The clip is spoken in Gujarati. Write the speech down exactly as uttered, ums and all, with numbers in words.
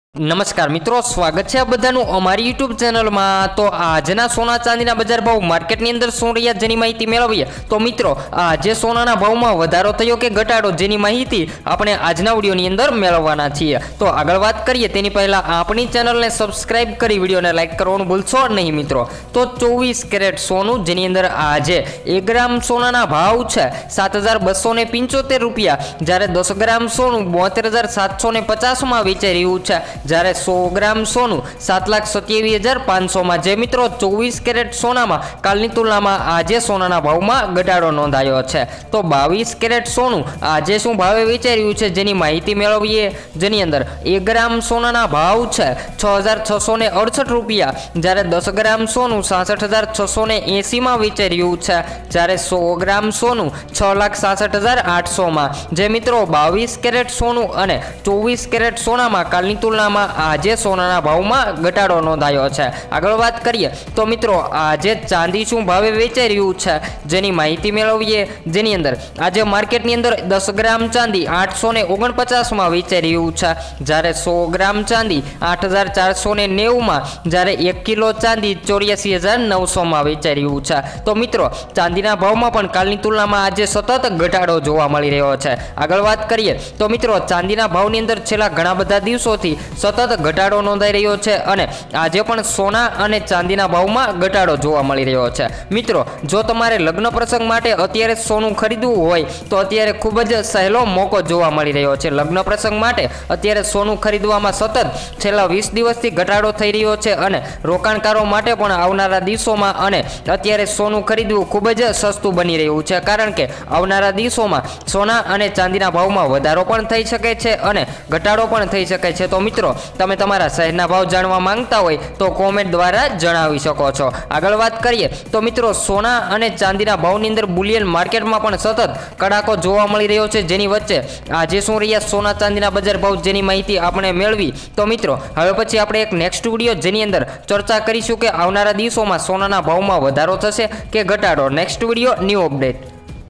नमस्कार मित्रों, स्वागत है बधानु अमारी यूट्यूब चेनल में। तो आजना सोना चांदीना बजार भाव मार्केट नी अंदर शुं रह्या जेनी माहिती मेळवीए। तो मित्रों, आज सोनाना भावमां वधारो थयो के घटाडो जेनी माहिती आपणे आजना विडियोनी अंदर मेळववाना छीए। तो आगळ वात करीए तेनी पहेला आपणी चेनलने सब्सक्राइब करी विडियोने लाइक करवानुं भूलशो नहीं मित्रों। तो चौवीस केरेट सोनुं जेनी अंदर आज एक ग्राम सोनाना भाव छे सात हज़ार बसो ने पंचोतेर रुपया, ज्यारे दस ग्राम सोनुं बोतेर हज़ार सात सौ ने पचास में वेचाई रह्युं छे, જ્યારે સો ગ્રામ સોનું સાત લાખ સત્યાવીસ હજાર પાંચસો માં। જે મિત્રો ચોવીસ કેરેટ સોનામાં કાલની તુલનામાં આજે સોનાના ભાવમાં ઘટાડો નોંધાયો છે। તો બાવીસ કેરેટ સોનું આજે શું ભાવે વેચાઈ રહ્યું છે જેની માહિતી મેળવીએ, જેની અંદર એક ગ્રામ સોનાના ભાવ છે છ હજાર છસો ને અડસઠ રૂપિયા, જ્યારે દસ ગ્રામ સોનું સાસઠ હજાર છસો ને એસી માં વેચાઈ રહ્યું છે, જ્યારે સો ગ્રામ સોનું છ લાખ સાસઠ હજાર આઠસો માં। જે મિત્રો બાવીસ કેરેટ સોનું અને ચોવીસ કેરેટ સોનામાં કાલની તુલનામાં આજે સોનાના ભાવમાં ઘટાડો નોંધાયો છે। આગળ વાત કરીએ તો મિત્રો આજે ચાંદી શું ભાવે વેચાઈ રહ્યું છે જેની માહિતી મેળવીએ, જેની અંદર આજે માર્કેટની અંદર દસ ગ્રામ ચાંદી આઠસો ને ઓગણપચાસ માં વેચાઈ રહ્યું છે, જ્યારે સો ગ્રામ ચાંદી આઠ હજાર ચારસો ને નેવું માં, જ્યારે એક કિલો ચાંદી ચોર્યાસી હજાર નવસો માં વેચાઈ રહ્યું છે। તો મિત્રો ચાંદીના ભાવમાં પણ કાલની તુલનામાં આજે સતત ઘટાડો જોવા મળી રહ્યો છે। આગળ વાત કરીએ તો મિત્રો ચાંદીના ભાવની અંદર છેલ્લા ઘણા બધા દિવસોથી સતત ઘટાડો નોંધાઈ રહ્યો છે અને આજે પણ સોના અને ચાંદીના ભાવમાં ઘટાડો જોવા મળી રહ્યો છે। મિત્રો જો તમારે લગ્ન પ્રસંગ માટે અત્યારે સોનું ખરીદવું હોય તો અત્યારે ખૂબ જ સહેલો મોકો જોવા મળી રહ્યો છે। લગ્ન પ્રસંગ માટે અત્યારે સોનું ખરીદવામાં સતત છેલ્લા વીસ દિવસથી ઘટાડો થઈ રહ્યો છે અને રોકાણકારો માટે પણ આવનારા દિવસોમાં અને અત્યારે સોનું ખરીદવું ખૂબ જ સસ્તું બની રહ્યું છે, કારણ કે આવનારા દિવસોમાં સોના અને ચાંદીના ભાવમાં વધારો પણ થઈ શકે છે અને ઘટાડો પણ થઈ શકે છે। તો મિત્રો તમે તમારા શહેરના ભાવ જાણવા માંગતા હોય તો કોમેન્ટ દ્વારા જણાવી શકો છો। આગળ વાત કરીએ તો મિત્રો સોના અને ચાંદીના ભાવની અંદર બુલિયન માર્કેટમાં પણ સતત કડાકો જોવા મળી રહ્યો છે, જેની વચ્ચે આજે શું રહ્યા સોના ચાંદીના બજાર ભાવ જેની માહિતી આપણે મેળવી। તો મિત્રો હવે પછી આપણે એક નેક્સ્ટ વિડીયો જેની અંદર ચર્ચા કરીશું કે આવનારા દિવસોમાં સોનાના ભાવમાં વધારો થશે કે ઘટાડો। Next video new update.